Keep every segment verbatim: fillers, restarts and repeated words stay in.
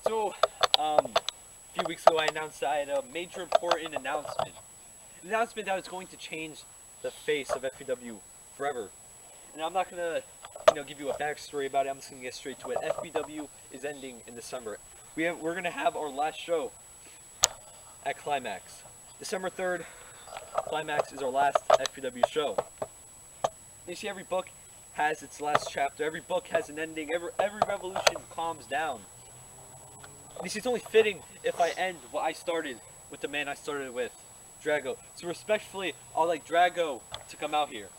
So, um, a few weeks ago I announced that I had a major important announcement. An announcement that was going to change the face of F P W forever. And I'm not gonna, you know, give you a backstory about it. I'm just gonna get straight to it. F P W is ending in December. We have, we're gonna have our last show at Climax. December third, Climax is our last F P W show. You see, every book has its last chapter. Every book has an ending. Every every revolution calms down. You see, it's only fitting if I end what I started with the man I started with, Drago. So respectfully, I'll like Drago to come out here.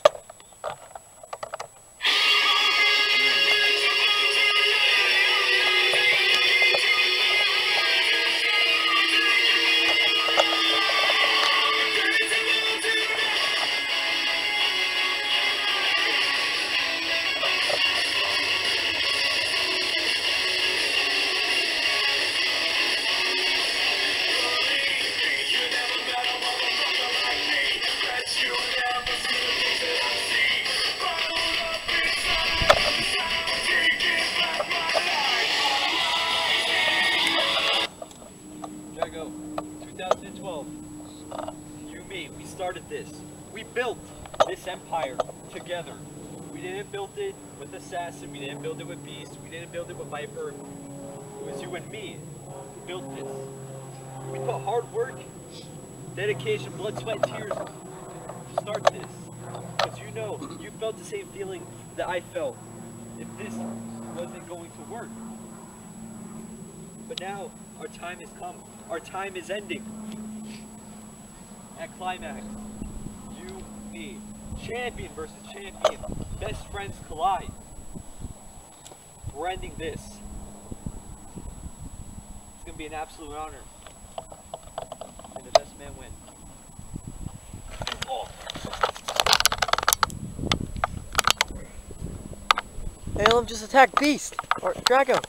Drago, twenty twelve, you, me, we started this. We built this empire together. We didn't build it with Assassin, we didn't build it with Beast, we didn't build it with Viper. It was you and me who built this. We put hard work, dedication, blood, sweat, and tears to start this. Because you know, you felt the same feeling that I felt if this wasn't going to work. But now, our time has come. Our time is ending. At Climax, you, me, champion versus champion, best friends collide. We're ending this. It's gonna be an absolute honor. And the best man win. Oh. Hey, let him just attack Beast or Drago.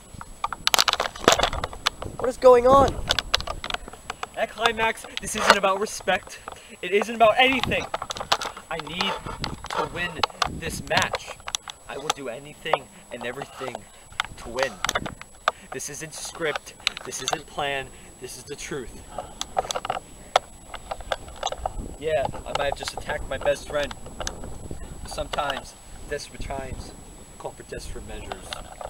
What is going on? At Climax, this isn't about respect. It isn't about anything. I need to win this match. I will do anything and everything to win. This isn't script. This isn't plan. This is the truth. Yeah, I might have just attacked my best friend. Sometimes, desperate times call for desperate measures.